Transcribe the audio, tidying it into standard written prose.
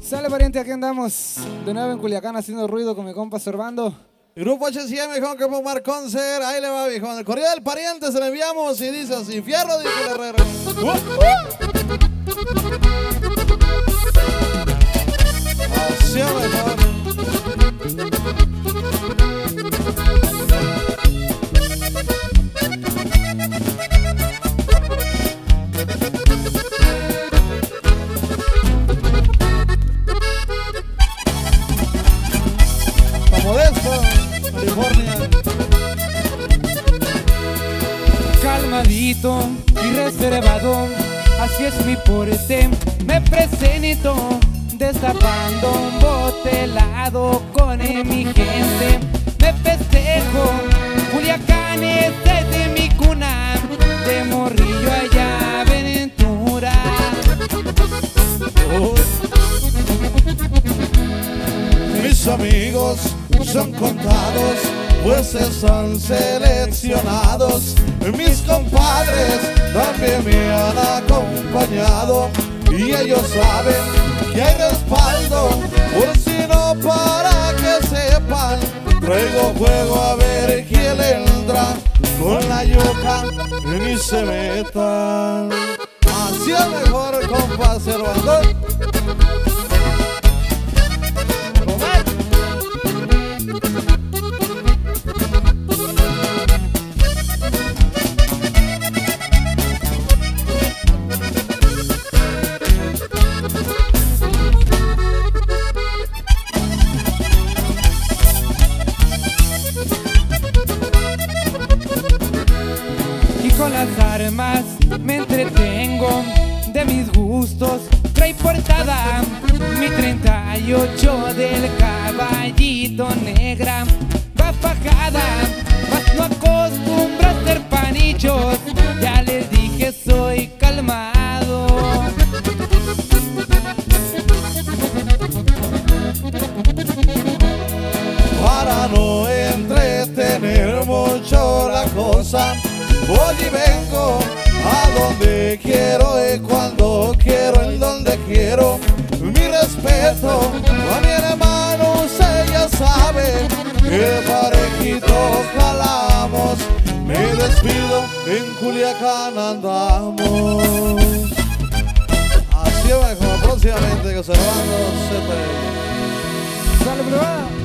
Sale, pariente, aquí andamos de nuevo en Culiacán haciendo ruido con mi compa Sorbando. Grupo HCM, mejor que Pomar Concert. Ahí le va, viejo. El correo del pariente se le enviamos y dice así: fierro, dice el herrero. Así mejor. Modesto, California. Calmadito y reservado, así es mi porte. Me presento destapando un bote helado con mi gente. Me festejo, Culiacán es desde mi cuna, de morrillo allá Aventura. Mis amigos son contados, pues están seleccionados. Mis compadres también me han acompañado y ellos saben que hay respaldo, por si no, para que sepan. Traigo fuego a ver quién le entra con la yuca y ni se metan. Así es mejor, compa Cervando. Con las armas me entretengo, de mis gustos trae portada mi 38 del Caballito Negra. Va fajada, mas no acostumbra a ser panichos. Ya les dije, soy calmado. Para no entretener mucho la cosa, voy y vengo a donde quiero y cuando quiero, en donde quiero. Mi respeto a mi hermano, usted ya sabe que parejito jalamos. Me despido, en Culiacán andamos. Así va, como próximamente que Cervando se te... ¡Sale, prueba!